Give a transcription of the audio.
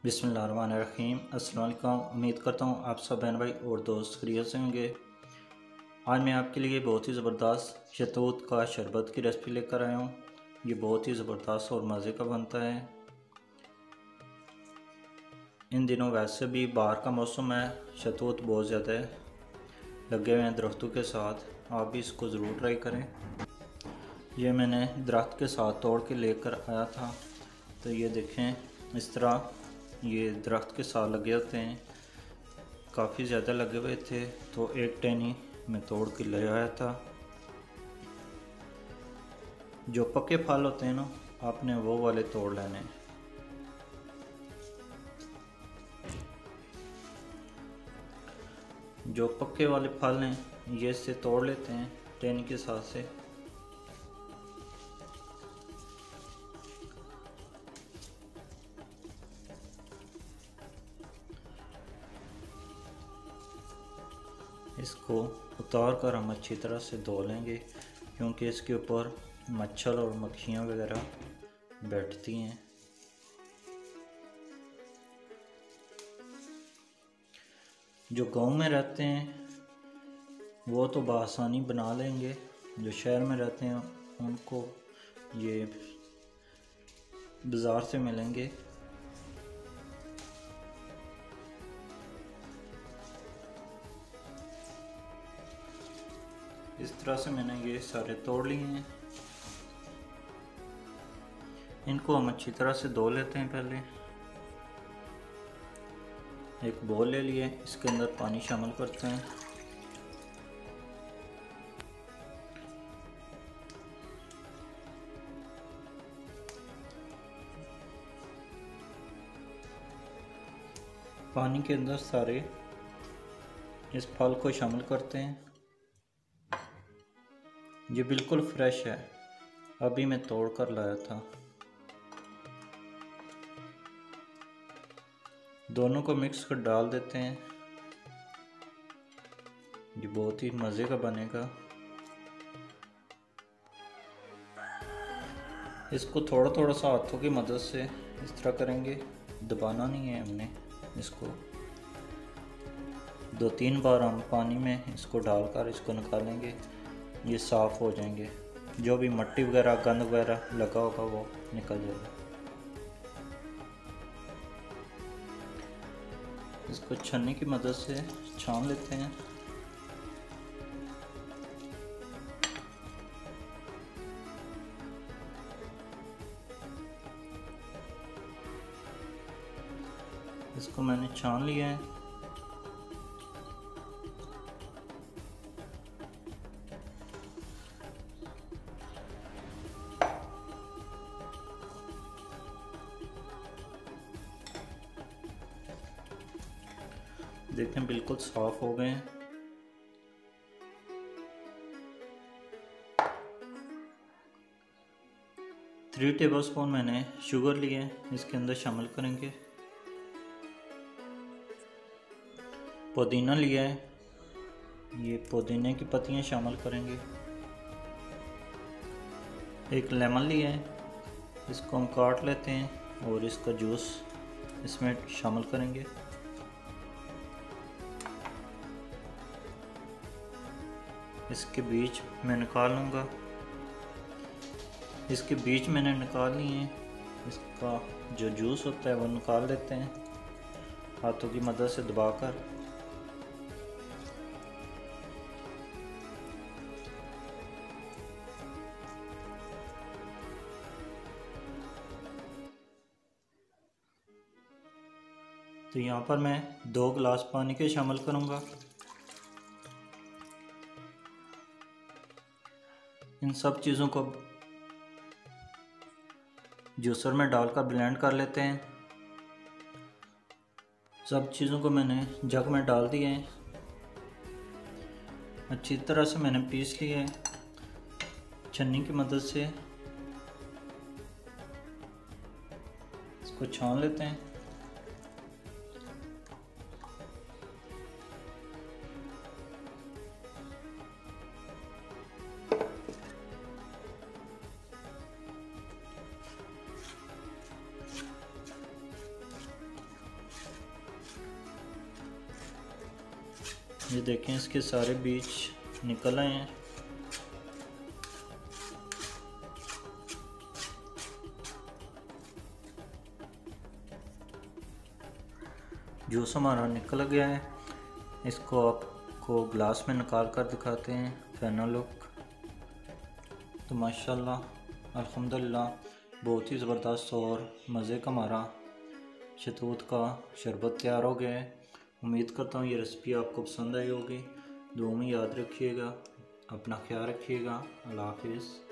बिस्मिल्लाहिर्रहमानिर्रहीम। अस्सलाम वालेकुम। उम्मीद करता हूँ आप सब बहन भाई और दोस्त खैरियत से होंगे। आज मैं आपके लिए बहुत ही ज़बरदस्त शहतूत का शरबत की रेसिपी लेकर आया हूँ। ये बहुत ही ज़बरदस्त और मज़े का बनता है। इन दिनों वैसे भी बाहर का मौसम है, शहतूत बहुत ज़्यादा लगे हुए हैं दरख्तों के साथ। आप भी इसको ज़रूर ट्राई करें। ये मैंने दरख्त के साथ तोड़ के लेकर आया था। तो ये देखें, इस तरह ये दरख्त के साथ लगे होते हैं। काफ़ी ज़्यादा लगे हुए थे तो एक टहनी मैं तोड़ के ले आया था। जो पके फल होते हैं ना, आपने वो वाले तोड़ लेने हैं। जो पके वाले फल हैं ये से तोड़ लेते हैं टहनी के साथ से। इसको उतार कर हम अच्छी तरह से धो लेंगे, क्योंकि इसके ऊपर मच्छर और मक्खियाँ वगैरह बैठती हैं। जो गांव में रहते हैं वो तो बआसानी बना लेंगे, जो शहर में रहते हैं उनको ये बाज़ार से मिलेंगे। इस तरह से मैंने ये सारे तोड़ लिए हैं। इनको हम अच्छी तरह से धो लेते हैं। पहले एक बोल ले लिए, इसके अंदर पानी शामिल करते हैं। पानी के अंदर सारे इस फल को शामिल करते हैं। ये बिल्कुल फ्रेश है, अभी मैं तोड़ कर लाया था। दोनों को मिक्स कर डाल देते हैं। ये बहुत ही मज़े का बनेगा। इसको थोड़ा थोड़ा सा हाथों की मदद से इस तरह करेंगे, दबाना नहीं है हमने इसको। 2-3 बार हम पानी में इसको डालकर इसको निकालेंगे, ये साफ़ हो जाएंगे। जो भी मिट्टी वगैरह गंद वगैरह लगा होगा वो निकल जाएगा। इसको छन्नी की मदद से छान लेते हैं। इसको मैंने छान लिया है। देखें बिल्कुल साफ हो गए हैं। थ्री टेबलस्पून मैंने शुगर लिए, इसके अंदर शामिल करेंगे। पुदीना लिया है, ये पुदीने की पत्तियां शामिल करेंगे। एक लेमन लिया है, इसको हम काट लेते हैं और इसका जूस इसमें शामिल करेंगे। इसके बीज मैं निकाल लूँगा। इसके बीज मैंने निकाल लिए हैं। इसका जो जूस होता है वो निकाल लेते हैं हाथों की मदद से दबाकर। तो यहाँ पर मैं 2 गिलास पानी के शामिल करूँगा। इन सब चीज़ों को जूसर में डालकर ब्लेंड कर लेते हैं। सब चीज़ों को मैंने जग में डाल दिए हैं। अच्छी तरह से मैंने पीस लिए है छन्नी की मदद से। इसको छान लेते हैं। ये देखें इसके सारे बीज निकल आए हैं। जूस हमारा निकल गया है। इसको आपको ग्लास में निकाल कर दिखाते हैं फाइनल लुक। तो माशाल्लाह अल्हम्दुलिल्लाह बहुत ही ज़बरदस्त और मज़े का हमारा शहतूत का शरबत तैयार हो गया है। उम्मीद करता हूँ ये रेसिपी आपको पसंद आई होगी। दुआ में याद रखिएगा, अपना ख्याल रखिएगा। अल्लाह हाफिज़।